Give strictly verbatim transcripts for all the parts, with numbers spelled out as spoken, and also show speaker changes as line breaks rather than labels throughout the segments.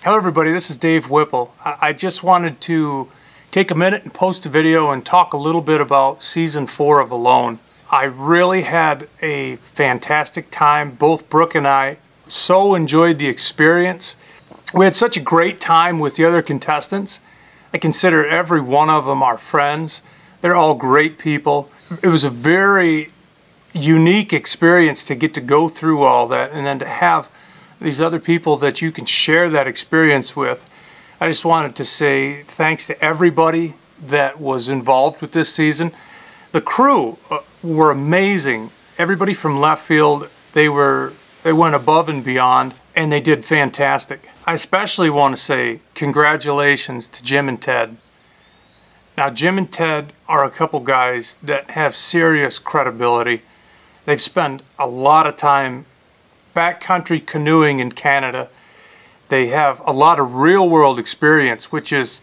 Hello everybody, this is Dave Whipple. I just wanted to take a minute and post a video and talk a little bit about season four of Alone. I really had a fantastic time. Both Brooke and I so enjoyed the experience. We had such a great time with the other contestants. I consider every one of them our friends. They're all great people. It was a very unique experience to get to go through all that and then to have these other people that you can share that experience with. I just wanted to say thanks to everybody that was involved with this season. The crew uh, were amazing. Everybody from left field, they were they went above and beyond, and they did fantastic. I especially want to say congratulations to Jim and Ted. Now, Jim and Ted are a couple guys that have serious credibility. They've spent a lot of time backcountry canoeing in Canada. They have a lot of real-world experience, which is,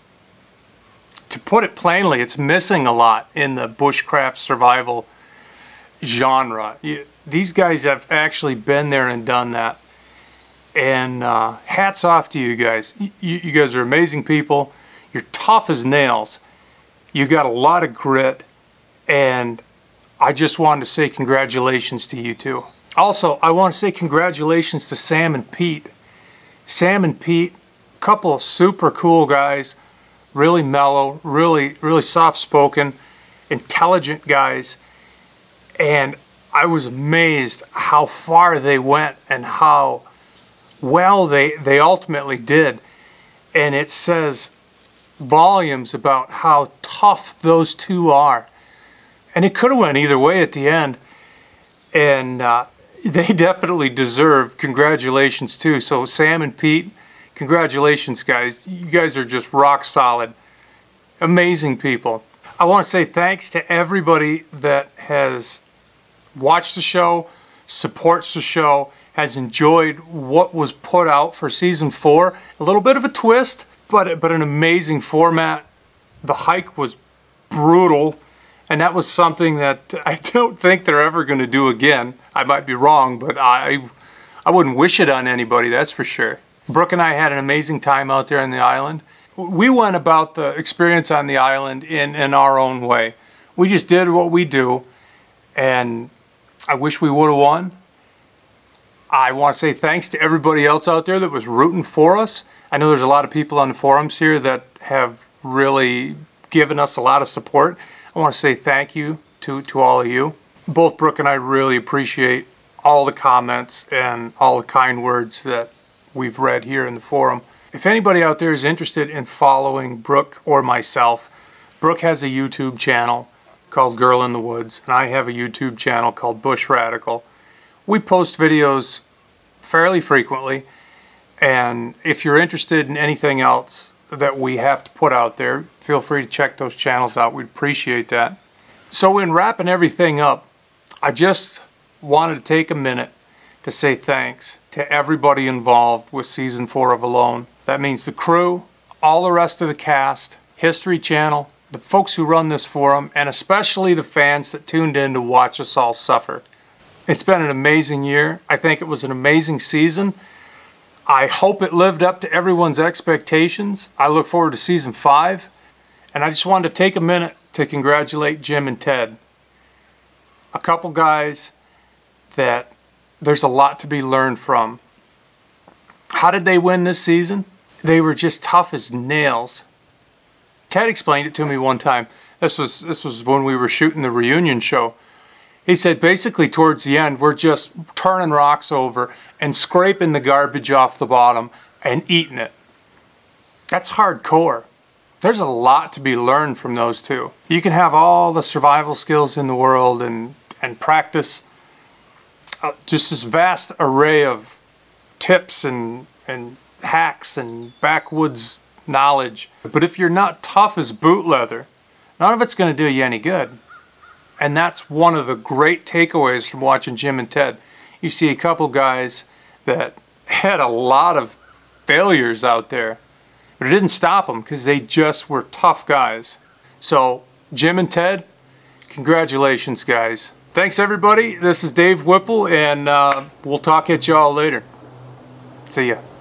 to put it plainly, it's missing a lot in the bushcraft survival genre. You, these guys have actually been there and done that. And uh, hats off to you guys. You, you guys are amazing people. You're tough as nails. You got a lot of grit. And I just wanted to say congratulations to you two. Also, I want to say congratulations to Sam and Pete. Sam and Pete, a couple of super cool guys, really mellow, really, really soft-spoken, intelligent guys. And I was amazed how far they went and how well they, they ultimately did. And it says volumes about how tough those two are. And it could have went either way at the end. And uh, they definitely deserve congratulations too. So Sam and Pete, congratulations guys. You guys are just rock solid. Amazing people. I want to say thanks to everybody that has watched the show, supports the show, has enjoyed what was put out for season four. A little bit of a twist, but, but an amazing format. The hike was brutal. And that was something that I don't think they're ever going to do again. I might be wrong, but I I wouldn't wish it on anybody, that's for sure. Brooke and I had an amazing time out there on the island. We went about the experience on the island in, in our own way. We just did what we do, and I wish we would have won. I want to say thanks to everybody else out there that was rooting for us. I know there's a lot of people on the forums here that have really given us a lot of support. I want to say thank you to, to all of you. Both Brooke and I really appreciate all the comments and all the kind words that we've read here in the forum. If anybody out there is interested in following Brooke or myself, Brooke has a YouTube channel called Girl in the Woods, and I have a YouTube channel called Bushradical. We post videos fairly frequently, and if you're interested in anything else that we have to put out there, feel free to check those channels out. We'd appreciate that. So in wrapping everything up, I just wanted to take a minute to say thanks to everybody involved with season four of Alone. That means the crew, all the rest of the cast, History Channel, the folks who run this forum, and especially the fans that tuned in to watch us all suffer. It's been an amazing year. I think it was an amazing season. I hope it lived up to everyone's expectations. I look forward to season five. And I just wanted to take a minute to congratulate Jim and Ted. A couple guys that there's a lot to be learned from. How did they win this season? They were just tough as nails. Ted explained it to me one time. This was, this was when we were shooting the reunion show. He said basically towards the end, we're just turning rocks over and scraping the garbage off the bottom and eating it. That's hardcore. There's a lot to be learned from those two. You can have all the survival skills in the world and, and practice uh, just this vast array of tips and, and hacks and backwoods knowledge. But if you're not tough as boot leather, none of it's going to do you any good. And that's one of the great takeaways from watching Jim and Ted. You see a couple guys that had a lot of failures out there, but it didn't stop them because they just were tough guys. So Jim and Ted, congratulations guys. Thanks everybody. This is Dave Whipple, and uh, we'll talk at y'all later. See ya.